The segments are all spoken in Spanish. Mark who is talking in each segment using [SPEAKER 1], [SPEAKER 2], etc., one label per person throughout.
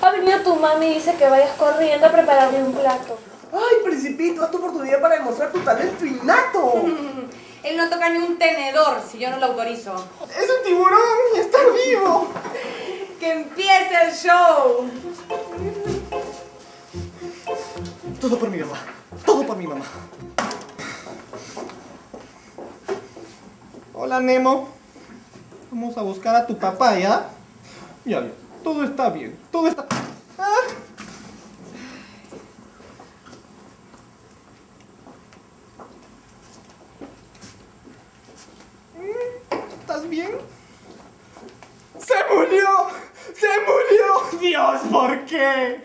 [SPEAKER 1] ha venido tu mami y dice que vayas corriendo a prepararle un plato.
[SPEAKER 2] Ay, Principito, haz tu oportunidad para demostrar tu talento innato.
[SPEAKER 3] Él no toca ni un tenedor si yo no lo autorizo.
[SPEAKER 2] ¡Es un tiburón y está vivo!
[SPEAKER 3] ¡Que empiece el show!
[SPEAKER 2] Todo por mi mamá. Todo por mi mamá. Hola, Nemo. Vamos a buscar a tu papá, ¿ya? Ya, todo está bien. Todo está... ¡Ah! ¿Estás bien? ¡Se murió! ¡Se murió! ¡Dios, ¿por qué?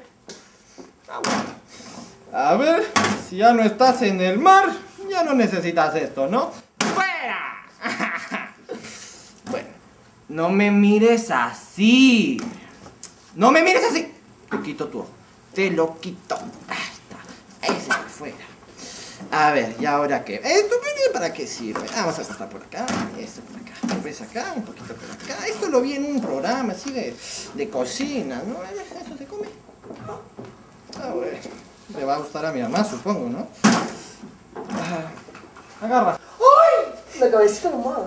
[SPEAKER 2] A ver, si ya no estás en el mar, ya no necesitas esto, ¿no? ¡Fuera! Bueno, no me mires así. ¡No me mires así! Te quito tu ojo. Te lo quito. Ahí está. Ese de fuera. A ver, ¿y ahora qué? ¿Esto para qué sirve? Vamos a cortar por acá, esto por acá, un poco acá, un poquito por acá. Esto lo vi en un programa así de cocina, ¿no? Eso se come. Ah, bueno. Le va a gustar a mi mamá, supongo, ¿no? Agarra. ¡Ay! La cabecita nomás.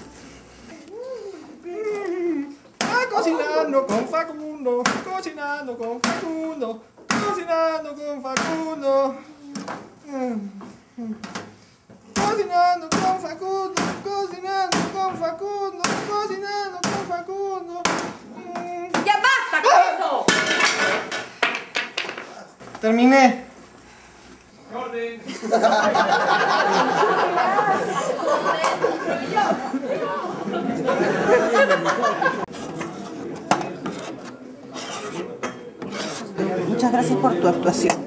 [SPEAKER 2] Cocinando con Facundo, cocinando con Facundo, cocinando con Facundo. Cocinando con Facundo, cocinando con Facundo, cocinando con Facundo.
[SPEAKER 3] ¡Ya basta con eso!
[SPEAKER 2] Terminé.
[SPEAKER 4] ¡Orden!
[SPEAKER 5] Muchas gracias por tu actuación.